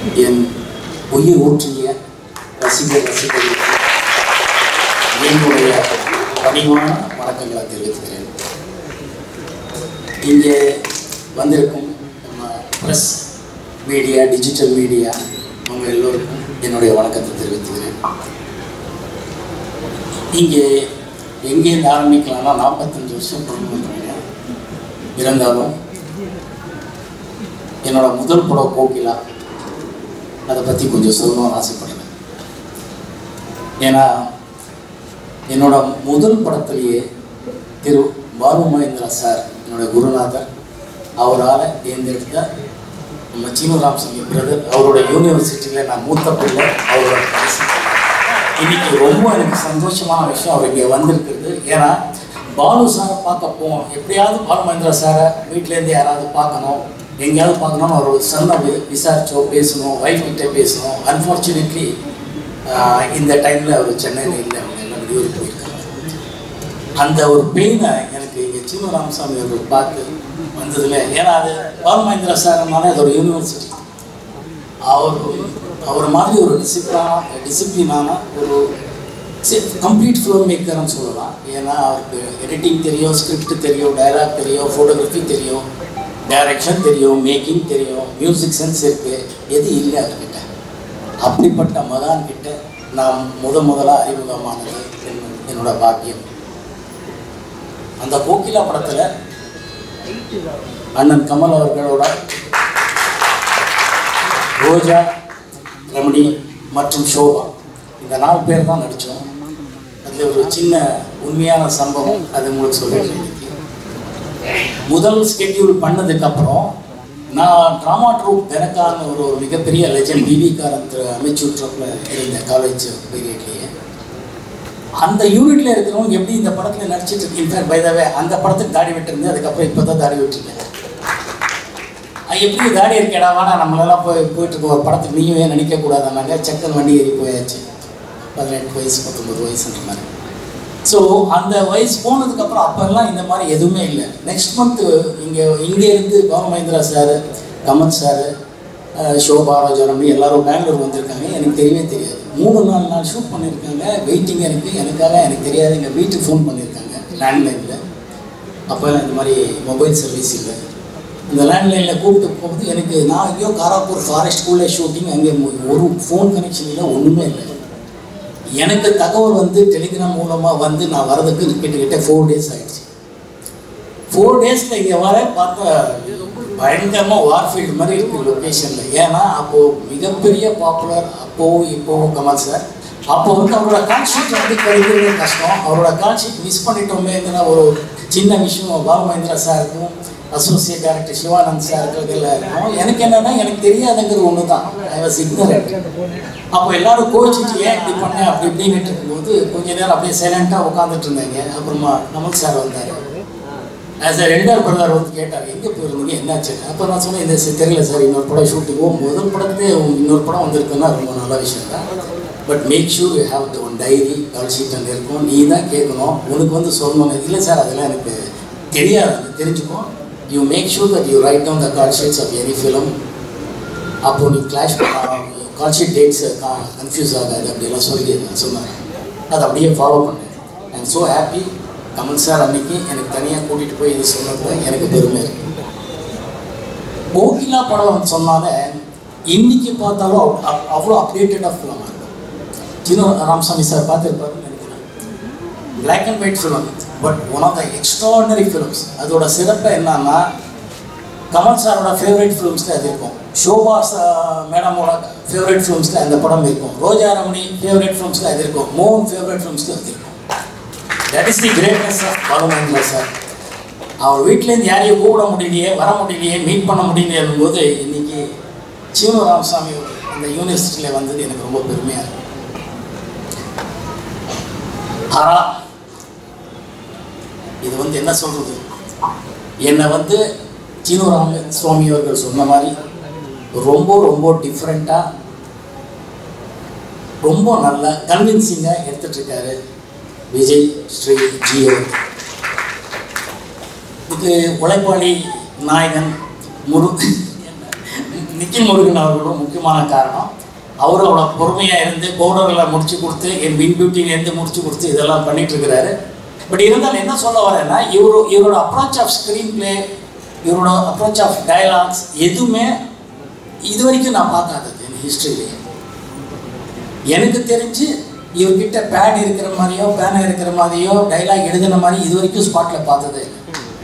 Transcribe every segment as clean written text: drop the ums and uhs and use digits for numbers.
என் உயிர் ஊற்றிய ரசிகர்களுக்கு என்னுடைய பணிவான வணக்கங்களை தெரிவித்துக்கிறேன். இங்கே வந்திருக்கும் நம்ம ப்ரெஸ் மீடியா, டிஜிட்டல் மீடியா அவங்க எல்லோருக்கும் என்னுடைய வணக்கத்தை தெரிவித்துக்கிறேன். இங்கே எங்கேருந்து ஆரம்பிக்கலாம்னா 45 வருஷம் பண்ணுறேன். இருந்தாலும் என்னோட முதல் படம் கோகிலா, அதை பற்றி கொஞ்சம் சொல்லணும்னு ஆசைப்படுறேன். ஏன்னா என்னோட முதல் படத்திலேயே திரு பாலு மகேந்திரா சார், என்னோட குருநாதர், அவரால் தேர்ந்தெடுத்த நம்ம சீனு ராமசாமி பிரதர், அவரோட யூனிவர்சிட்டியில் நான் மூத்த பிள்ளை, அவரோட இன்னைக்கு ரொம்ப எனக்கு சந்தோஷமான விஷயம் அவர் இங்கே வந்திருக்குது. ஏன்னா பாலு சாரை பார்க்க போவோம், எப்படியாவது பாலு மகேந்திரா சாரை வீட்டிலேருந்து யாராவது பார்க்கணும், எங்கேயாவது பார்க்கணும்னு அவர் சொன்ன விசாரிச்சோ பேசணும், ஒய்ஃப் கிட்டே பேசணும். அன்ஃபார்ச்சுனேட்லி இந்த டைமில் அவர் சென்னையில் இல்லை, அவங்க எல்லாம் வெளியூர் போயிருக்காங்க. அந்த ஒரு பெயினை எனக்கு இங்கே சீனு ராமசாமி அவர்கள் பார்த்து வந்ததில், ஏன்னா அது பாலு மகேந்திரா சார்னாலே அது ஒரு யூனிவர்சிட்டி, அவர் மாதிரி ஒரு டிசிப்ளினான ஒரு கம்ப்ளீட் ஃபிலிம் மேக்கர்னு சொல்லலாம். ஏன்னா அவருக்கு எடிட்டிங் தெரியும், ஸ்கிரிப்ட் தெரியும், டைலாக் தெரியும், ஃபோட்டோகிராஃபி தெரியும், டைரக்ஷன் தெரியும், மேக்கிங் தெரியும், மியூசிக் சென்ஸ் இருக்குது, எது இல்லை அவர்கிட்ட. அப்படிப்பட்ட மகான் கிட்ட நான் முதலாக அறிமுகமானது என்னோட பாக்கியம். அந்த கோகிலா படத்தில் அண்ணன் கமல் அவர்களோட ரோஜா, ரமணி மற்றும் ஷோபா, இந்த 4 பேர் தான் நடித்தோம். அதில் ஒரு சின்ன உண்மையான சம்பவம், அது உங்களுக்கு சொல்லிடுறேன். முதல் ஸ்கெட்யூல் பண்ணதுக்கப்புறம் நான் ட்ராமா ட்ரூப் எனக்கான ஒரு மிகப்பெரிய லெஜண்ட் பிவி காரந்த் அமைச்சூர் ட்ரூப்பில் இருந்த காலேஜ் பீரியட்லேயே அந்த யூனிட்டில் இருக்கிறவங்க எப்படி இந்த படத்தில் நடிச்சிட்டு இருக்கு. இன்ஃபேக்ட் பை த வே அந்த படத்துக்கு தாடி விட்டுருந்தேன், அதுக்கப்புறம் இப்போ தான் தாடி விட்டுருக்கேன். எப்படி தாடி இருக்கேடா, வாடா நம்மளெல்லாம் போயிட்டுருக்கோம் ஒரு படத்துக்கு, நீயும் ஏன் நினைக்கக்கூடாதானாங்க. செக்கன் வண்டி ஏறி போயாச்சு, 18 வயசு 19 வயசுன்ற மாதிரி. ஸோ அந்த வயசு போனதுக்கப்புறம் அப்போல்லாம் இந்த மாதிரி எதுவுமே இல்லை. நெக்ஸ்ட் மந்த்து இங்கேருந்து பாலு மகேந்திரா சார், கமல் சார், ஷோபா, ரோஜா, ரமணி எல்லாரும் பெங்களூர் வந்திருக்காங்க. எனக்கு தெரியவே தெரியாது. 3-4 நாள் ஷூட் பண்ணியிருக்காங்க. வெயிட்டிங் எனக்காக எனக்கு தெரியாது. எங்கள் வீட்டுக்கு ஃபோன் பண்ணியிருக்காங்க லேண்ட்லைனில். அப்போல்லாம் இந்த மாதிரி மொபைல் சர்வீஸ் இல்லை. இந்த லேண்ட்லைனில் கூப்பிட்டு போகும்போது எனக்கு, நான் எங்கேயோ காராப்பூர் ஃபாரஸ்ட் ஸ்கூலில் ஷூட்டிங், அங்கே ஒரு ஃபோன் கனெக்ஷன் இல்லை, ஒன்றுமே இல்லை. எனக்கு தகவல் வந்து டெலிகிராம் மூலமாக வந்து நான் வரதுக்கு கிட்டத்தட்ட 4 days ஆகிடுச்சு. 4 daysல இங்கே வர பார்த்தா பயங்கரமாக வார்ஃபீல்டு மாதிரி இருக்குது லொக்கேஷனில். ஏன்னா அப்போது மிகப்பெரிய பாப்புலர் இப்போவும் கமல் சார். அப்போ வந்து அவரோட கான்ஷீட் வந்து கிடைக்கிறது கஷ்டம். அவரோட கான்ஷீட் மிஸ் பண்ணிட்டோமேங்கிற ஒரு சின்ன விஷயம் பாலு மகேந்திரா சாருக்கும் அசோசியேட் டைரக்டர் சிவானந்த் சாருக்குள்ள இருக்கும். எனக்கு என்னன்னா, எனக்கு தெரியாதுங்கிறது ஒன்று தான், ஐ வாஸ் இக்னரண்ட். அப்போ எல்லாரும் கோச்சிட்டு ஏன் இப்படி பண்ணேன் அப்படி இப்படின்னு இருக்கும்போது கொஞ்ச நேரம் அப்படியே சைலண்ட்டாக உட்காந்துட்டு இருந்தாங்க. அப்புறமா கமல் சார் வந்தார். ஆஸ் அ ரெண்டர் பிரதர் வந்து கேட்டார், எங்கே போயிருந்தீங்க, என்னாச்சு? அப்போ நான் சொன்னேன், இந்த தெரியல சார், இன்னொரு படம் ஷூட்டிங்கோ, முதல் படத்துலேயே இன்னொரு படம் வந்திருக்குன்னா ரொம்ப நல்ல விஷயம் தான். But make sure you have to own diary, call sheet அங்கே இருக்கும், நீ தான் கேட்கணும், உனக்கு வந்து சொல்லணும். இல்லை சார், அதெல்லாம் எனக்கு தெரியாது, தெரிஞ்சுக்கோ. You make sure that you write down the call sheets of any film. அப்போ நீ clash call sheet dates confuse ஆகாது அப்படியெல்லாம் சொல்லி சொன்னாங்க. அதை அப்படியே ஃபாலோ பண்ணேன். I am so happy. Kamal sir அன்னைக்கு எனக்கு தனியாக கூட்டிகிட்டு போய் இது சொன்னது எனக்கு பெருமை இருக்குது. கோகிலா படம் சொன்னால இன்னைக்கு பார்த்தாலும் அவ்வளோ அப்டேட்டடாக ஃபிலிமாக இருக்கும். சீனு ராமசாமி சார் பார்த்துருப்பாருன்னு நினைக்கிறேன். Black and white film, but one of the extraordinary films. அதோட சிறப்பு என்னன்னா, கமல் சாரோட ஃபேவரட் ஃபிலிம்ஸில் அது இருக்கும், ஷோபா மேடமோட ஃபேவரட் ஃபிலிம்ஸில் அந்த படம் இருக்கும், ரோஜா ரமணி ஃபேவரட் ஃபிலிம்ஸில் அது இருக்கும், மோகன் ஃபேவரட் ஃபிலிம்ஸில் அது இருக்கும். That is the greatness of Balu Mahendra sir. அவர் வீட்டிலேருந்து யாரையும் கூப்பிட முடியலையே, வர முடியலையே, மீட் பண்ண முடியலையே போது இன்னைக்கு சீனு ராமசாமி அந்த யூனிவர்சிட்டியில் வந்தது எனக்கு ரொம்ப பெருமையாக இருக்கும். ஹரா, இது வந்து என்ன சொல்கிறது, என்னை வந்து சீனு ராமசாமி அவர்கள் சொன்ன மாதிரி ரொம்ப ரொம்ப டிஃப்ரெண்ட்டாக, ரொம்ப நல்லா கன்வின்சிங்காக எடுத்துகிட்ருக்காரு விஜய் ஸ்ரீ ஜியோ. இதுக்கு உழைப்பாளி நாயகன் நிக்கில் முருகன் அவர்களும் முக்கியமான காரணம். அவரோட பொறுமையாக இருந்து பவுடரில் முடிச்சு கொடுத்து என் வின் பியூட்டிலேருந்து முடிச்சு கொடுத்து இதெல்லாம் பண்ணிட்டு இருக்கிறாரு. பட் இருந்தாலும் என்ன சொல்ல வரேன்னா இவரோட அப்ரோச் ஆஃப் ஸ்க்ரீன் பிளே, இவரோட அப்ரோச் ஆஃப் டயலாக்ஸ் எதுவுமே இது வரைக்கும் நான் பார்க்காதது என் ஹிஸ்ட்ரியிலேயே. எனக்கு தெரிஞ்சு இவர்கிட்ட பேட் இருக்கிற மாதிரியோ பேனா இருக்கிற மாதிரியோ டைலாக் எழுதின மாதிரி இது வரைக்கும் ஸ்பாட்டில் பார்த்ததே இல்லை.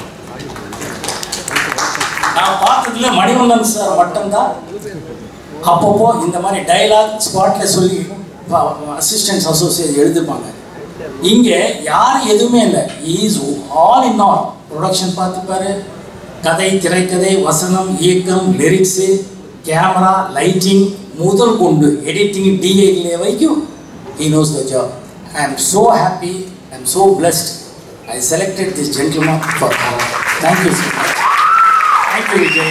நான் பார்த்ததுல மணிவண்ணன் சார் மட்டும்தான் அப்பப்போ இந்த மாதிரி டைலாக் ஸ்பாட்டில் சொல்லி அசிஸ்டன்ஸ் அசோசியேட் எழுதுப்பாங்க. இங்கே யாரும் எதுவுமே இல்லை. Is all in all. Production பார்த்துப்பாரு, கதை, திரைக்கதை, வசனம், இயக்கம், லிரிக்ஸு, கேமரா, லைட்டிங் முதல் கொண்டு எடிட்டிங் டிஏ வரைக்கும் he knows the job. I am so happy, I am so blessed. I selected this gentleman for Harra. Thank you so much. Thank you Vijay.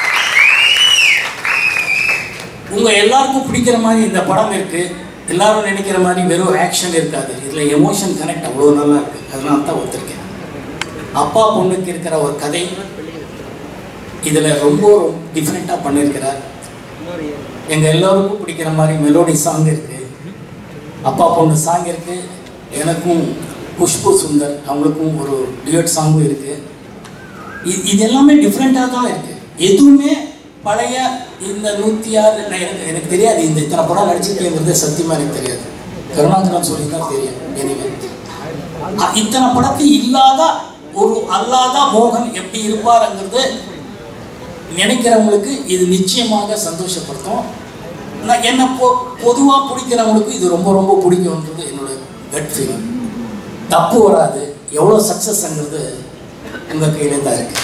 உங்க எல்லாருக்கும் பிடிக்கிற மாதிரி இந்த படம் இருக்கு. எல்லாரும் நினைக்கிற மாதிரி வெறும் ஆக்ஷன் இருக்காது. இதில் எமோஷன் கனெக்ட் அவ்வளோ நல்லா இருக்கு. அதனால தான் ஒத்துருக்கேன். அப்பா பொண்ணுக்கு இருக்கிற ஒரு கதை இதில் ரொம்ப டிஃப்ரெண்ட்டாக பண்ணியிருக்கிறார். எங்கள் எல்லோருக்கும் பிடிக்கிற மாதிரி மெலோடி சாங் இருக்குது, அப்பா பொண்ணு சாங் இருக்குது. எனக்கும் புஷ்பு சுந்தர் அவங்களுக்கும் ஒரு டியூட் சாங்கும் இருக்குது. இது எல்லாமே டிஃப்ரெண்ட்டாக தான் இருக்குது. எதுவுமே பழைய இந்த 106 எனக்கு தெரியாது. இந்த இத்தனை படம் நடிச்சிருக்கேங்கிறது சத்தியமாக எனக்கு தெரியாது. கருணாகரன் சொல்லி தான் தெரியும். எனவே இத்தனை படத்து இல்லாத ஒரு அல்லாத மோகன் எப்படி இருப்பாருங்கிறது நினைக்கிறவங்களுக்கு இது நிச்சயமாக சந்தோஷப்படுத்தும். நான் என்ன பொதுவாக பிடிக்கிறவங்களுக்கு இது ரொம்ப ரொம்ப பிடிக்கும்ன்றது என்னோட கட் ஃபீலிங். தப்பு வராது. எவ்வளோ சக்ஸஸ்ங்கிறது உங்கள் கையிலே தான் இருக்கு.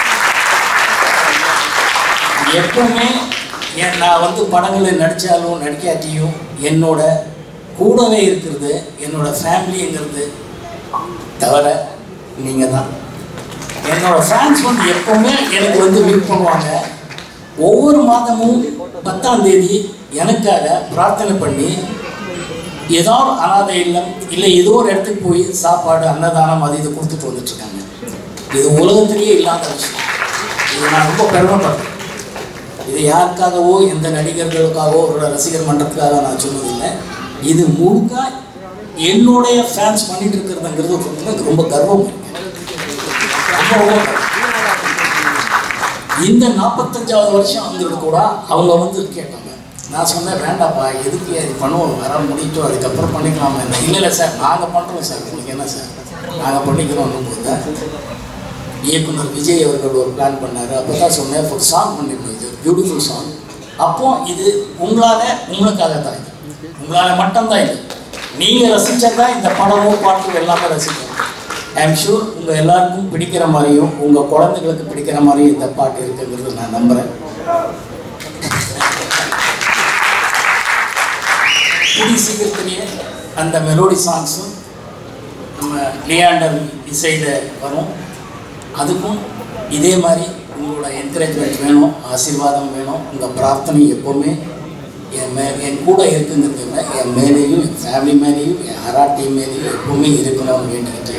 எப்பவுமே நான் வந்து படங்களில் நடித்தாலும் நடிக்காட்டியும் என்னோட கூடவே இருக்கிறது என்னோட ஃபேமிலிங்கிறது தவிர நீங்கள் தான். என்னோட ஃபேன்ஸ் வந்து எப்பவுமே எனக்கு வந்து மீட் பண்ணுவாங்க. ஒவ்வொரு மாதமும் 10ஆம் தேதி எனக்காக பிரார்த்தனை பண்ணி ஏதாவது அனாதை இல்லம் இல்லை ஏதோ ஒரு இடத்துக்கு போய் சாப்பாடு அன்னதானம் அது இது கொடுத்துட்டு வந்துட்டுருக்காங்க. இது உலகத்திலேயே இல்லாத விஷயம். இது நான் ரொம்ப பெருமைப்படுறேன். இது யாருக்காகவோ எந்த நடிகர்களுக்காகவோ ஒரு ரசிகர் மன்றத்துக்காக நான் சொன்னதில்லை. இது முழுக்க என்னுடைய ஃபேன்ஸ் பண்ணிட்டு இருக்கிறதுங்கிறது எனக்கு ரொம்ப கர்வம் இருக்கு. இந்த 45வது வருஷம் வந்துட்டு கூட அவங்க வந்து கேட்டாங்க. நான் சொன்னேன் வேண்டாப்பா, எதுக்கு இது பண்ணுவோம், வர முடியிட்டோம், அதுக்கப்புறம் பண்ணிக்கலாம். இல்லை இல்லை சார், நாங்கள் பண்ணுறோம் சார், உங்களுக்கு என்ன சார், நாங்கள் பண்ணிக்கிறோம். போது இயக்குனர் விஜய் அவர்கள் ஒரு பிளான் பண்ணார். அப்போ தான் சொன்னேன் ஒரு சாங் பண்ணிருந்தோம், இது பியூட்டிஃபுல் சாங். அப்போ இது உங்களுக்காக தான், இது உங்களால் மட்டும்தான். இது நீங்கள் ரசித்ததான் இந்த படமும் பாட்டும் எல்லாமே ரசிக்கணும். ஐ எம் ஷூர் உங்கள் எல்லாருக்கும் பிடிக்கிற மாதிரியும் உங்கள் குழந்தைங்களுக்கு பிடிக்கிற மாதிரியும் இந்த பாட்டு இருக்குங்கிறது நான் நம்புகிறேன். கூடிய சீக்கிரத்திலேயே அந்த மெலோடி சாங்ஸும் நம்ம லியாண்டர் இசையில் வரும். அதுக்கும் இதே மாதிரி உங்களோட என்கரேஜ்மெண்ட் வேணும், ஆசீர்வாதம் வேணும். உங்கள் பிரார்த்தனை எப்போவுமே என் கூட இருக்குங்கிறது இல்லை, என் மேலேயும் என் ஃபேமிலி மேலேயும் என் ஹரா டீம் மேலேயும் எப்போவுமே இருக்கணும்னு வேண்டிக்கிட்டு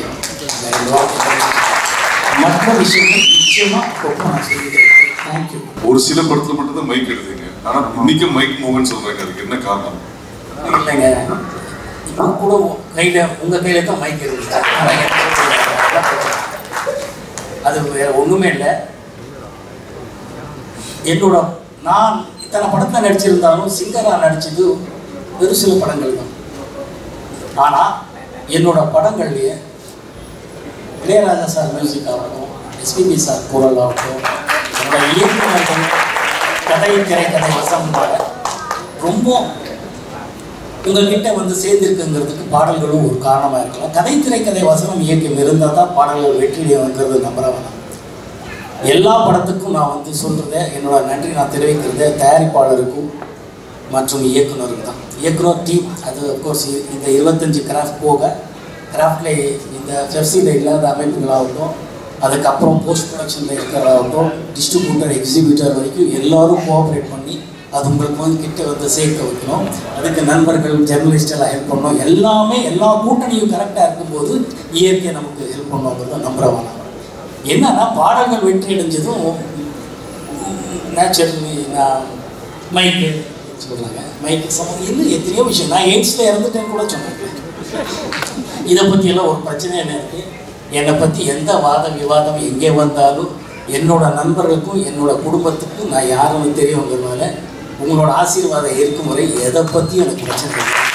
மற்ற விஷயங்கள் நிச்சயமாக நான் சொல்லிக்கிறேன். தேங்க்யூ. ஒரு சில படத்தில் மட்டும்தான் மைக் எடுத்தீங்க, ஆனால் இன்னைக்கு மைக் மோகன் சொல்கிறாங்க, அதுக்கு என்ன காரணம்? இல்லைங்க, இப்போ கூட உங்கள் கையில் தான் மைக் இருக்குது. அது வேற ஒன்றுமே இல்லை. என்னோட நான் இத்தனை படத்தில் நடிச்சிருந்தாலும் சிங்கராக நடித்தது ஒரு சில படங்கள் தான். ஆனால் என்னோட படங்கள்லேயே இளையராஜா சார் மியூசிக் ஆகட்டும், எஸ்பிபி சார் குரல் ஆகட்டும், என்னோட இயக்குநர்கள் கதை திரைக்கதை வசனமாக ரொம்ப உங்கள்கிட்ட வந்து சேர்ந்திருக்குங்கிறதுக்கு பாடல்களும் ஒரு காரணமாக இருக்கலாம். கதை திரைக்கதை வசனம் இயக்கம் இருந்தால் தான் பாடல்கள் வெற்றியடைங்கிறது நம்புறவன். எல்லா படத்துக்கும் நான் வந்து சொல்கிறத என்னோட நன்றி நான் தெரிவிக்கிறத தயாரிப்பாளருக்கும் மற்றும் இயக்குனருக்கு தான். இயக்குனர் டீம் அது அஃப்கோர்ஸ் இந்த 25 கிராஃப்ட் போக கிராஃப்டில் இந்த வெப்சைட்டில் இல்லாத அமைப்புகளாகட்டும், அதுக்கப்புறம் போஸ்ட் ப்ரொடக்ஷனில் இருக்கிறதாகட்டும், டிஸ்ட்ரிபியூட்டர் எக்ஸிபியூட்டர் வரைக்கும் எல்லோரும் கோஆப்ரேட் பண்ணி அது உங்களுக்கு வந்து கிட்ட வந்து சேர்க்க வைக்கணும். அதுக்கு நண்பர்கள் ஜெர்னலிஸ்டெல்லாம் ஹெல்ப் பண்ணணும். எல்லாமே எல்லா கூட்டணியும் கரெக்டாக இருக்கும்போது இயற்கை நமக்கு ஹெல்ப் பண்ணுவாங்கிறத நம்புறவாங்க. என்னன்னா பாடல்கள் வெற்றி அடைஞ்சதும் நான் மைக்கு சொல்கிறாங்க, மைக்கு சம்பந்தம் இன்னும் எத்தனையோ விஷயம். நான் எய்ட்ஸில் இறந்துட்டேன்னு கூட சொன்னேன். இதை பற்றியெல்லாம் ஒரு பிரச்சனை என்ன இருக்குது, என்னை பற்றி எந்த வாத விவாதம் எங்கே வந்தாலும் என்னோட நண்பர்களுக்கும் என்னோட குடும்பத்துக்கும் நான் யாருன்னு தெரியவங்கிறதுனால உங்களோட ஆசீர்வாதம் இருக்கும் வரை எதை பற்றியும் எனக்கு பிரச்சனை இல்லை.